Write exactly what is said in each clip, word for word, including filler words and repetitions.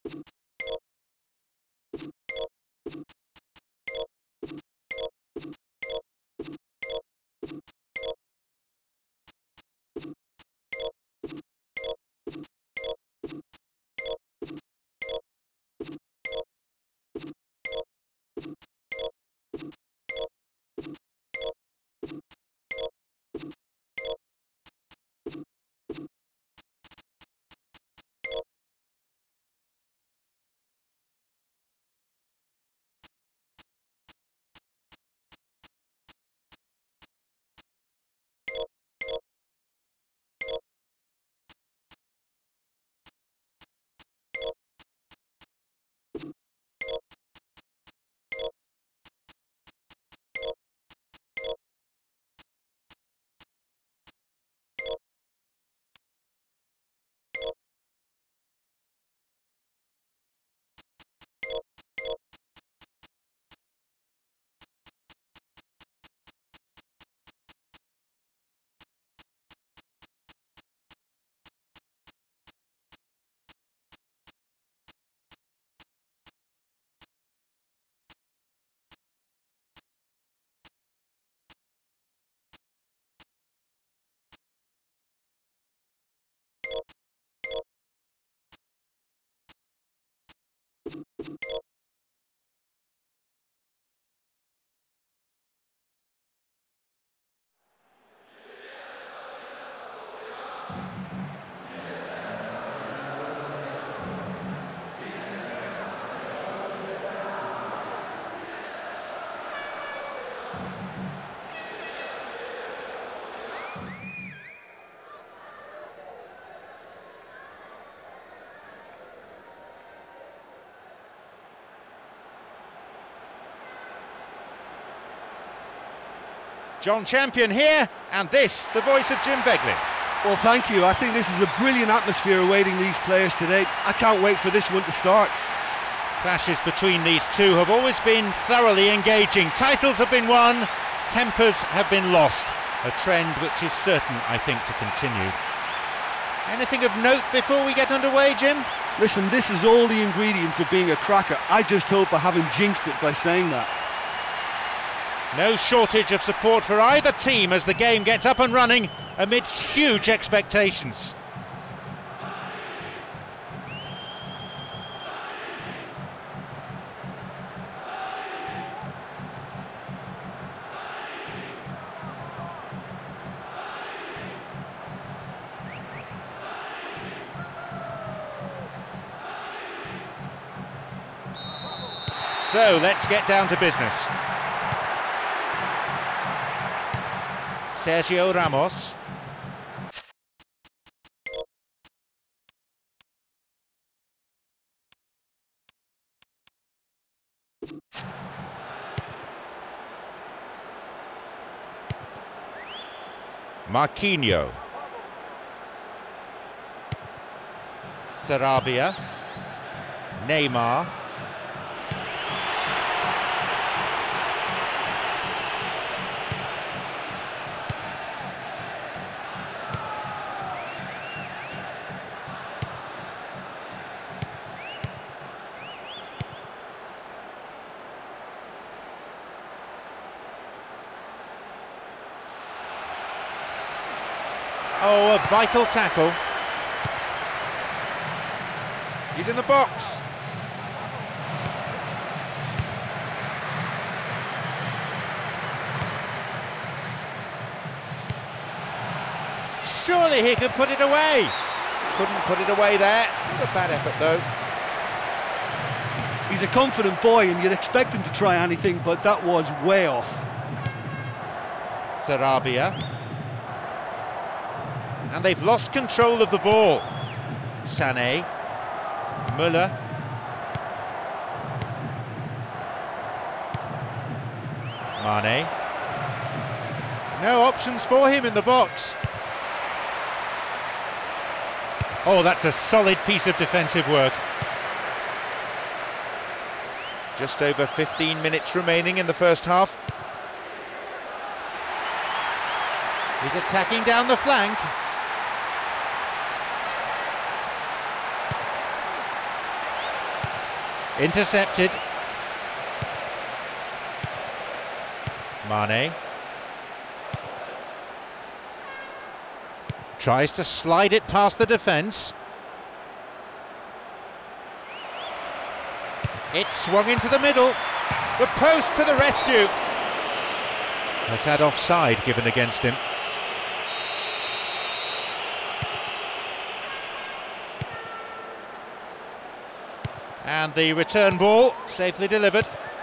John Champion here, and this, the voice of Jim Beglin. Well, thank you. I think this is a brilliant atmosphere awaiting these players today. I can't wait for this one to start. Clashes between these two have always been thoroughly engaging. Titles have been won, tempers have been lost. A trend which is certain, I think, to continue. Anything of note before we get underway, Jim? Listen, this is all the ingredients of being a cracker. I just hope I haven't jinxed it by saying that. No shortage of support for either team as the game gets up and running amidst huge expectations. So let's get down to business. Sergio Ramos. Marquinhos. Sarabia. Neymar. Oh, a vital tackle. He's in the box. Surely he could put it away. Couldn't put it away there. What a bad effort, though. He's a confident boy and you'd expect him to try anything, but that was way off. Sarabia. And they've lost control of the ball. Sané. Müller. Mane. No options for him in the box. Oh, that's a solid piece of defensive work. Just over fifteen minutes remaining in the first half. He's attacking down the flank. Intercepted. Mane. Tries to slide it past the defence. It's swung into the middle. The post to the rescue. Has had offside given against him. And the return ball safely delivered.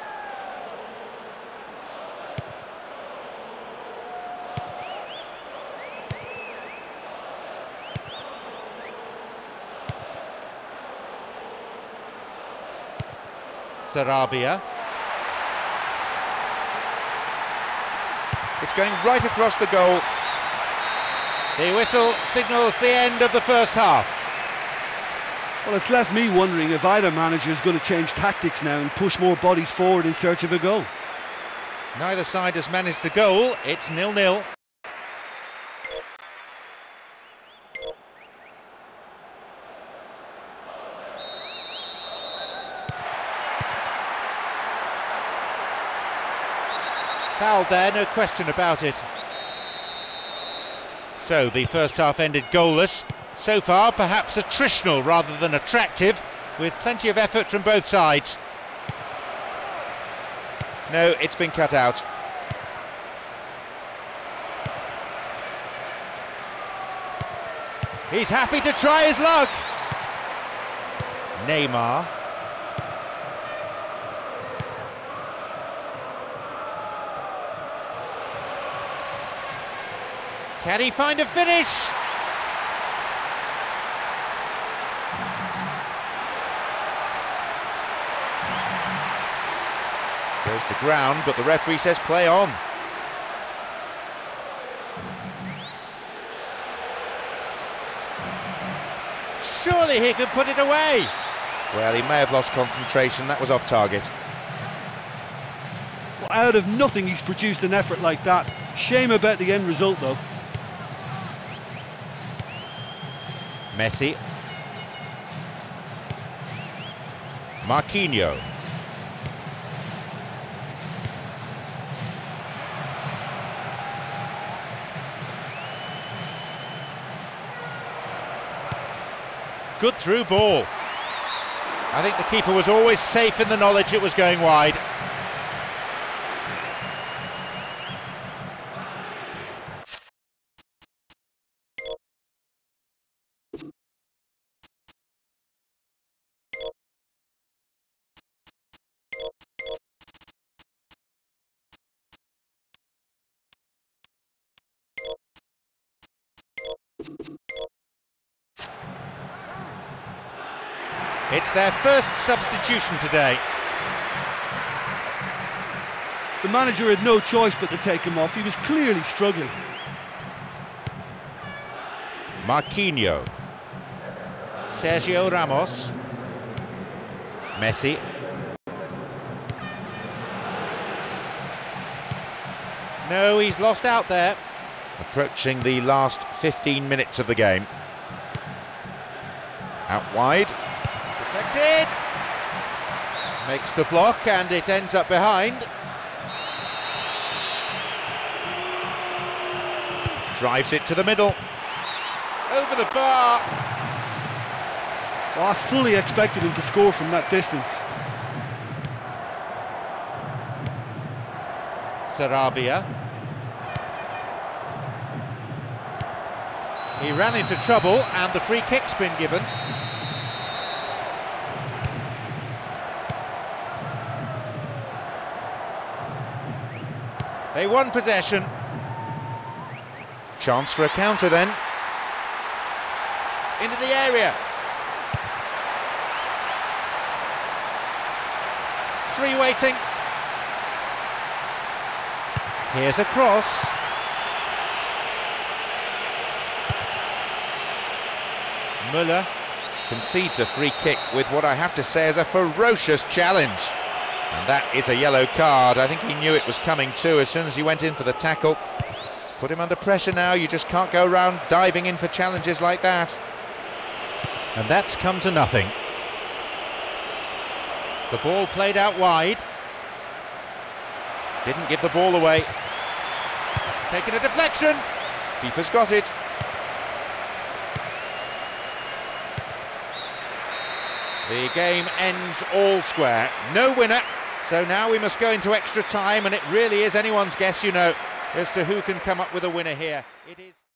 Sarabia. It's going right across the goal. The whistle signals the end of the first half. Well, it's left me wondering if either manager is going to change tactics now and push more bodies forward in search of a goal. Neither side has managed a goal. It's nil nil. Foul there, no question about it. So the first half ended goalless. So far, perhaps attritional rather than attractive, with plenty of effort from both sides. No, it's been cut out. He's happy to try his luck. Neymar. Can he find a finish? Goes to ground, but the referee says play on. Surely he could put it away. Well, he may have lost concentration. That was off target. Well, out of nothing he's produced an effort like that. Shame about the end result though. Messi. Marquinhos. Good through ball. I think the keeper was always safe in the knowledge it was going wide. It's their first substitution today. The manager had no choice but to take him off. He was clearly struggling. Marquinhos. Sergio Ramos. Messi. No, he's lost out there. Approaching the last fifteen minutes of the game. Out wide. Protected. Makes the block and it ends up behind. Drives it to the middle. Over the bar. Well, I fully expected him to score from that distance. Sarabia. He ran into trouble and the free kick's been given. They won possession. Chance for a counter then. Into the area. Three waiting. Here's a cross. Melo concedes a free kick with what I have to say is a ferocious challenge. And that is a yellow card. I think he knew it was coming too as soon as he went in for the tackle. It's put him under pressure now. You just can't go around diving in for challenges like that. And that's come to nothing. The ball played out wide. Didn't give the ball away. Taking a deflection. Keeper's got it. The game ends all square. No winner. So now we must go into extra time, and it really is anyone's guess, you know, as to who can come up with a winner here. It is.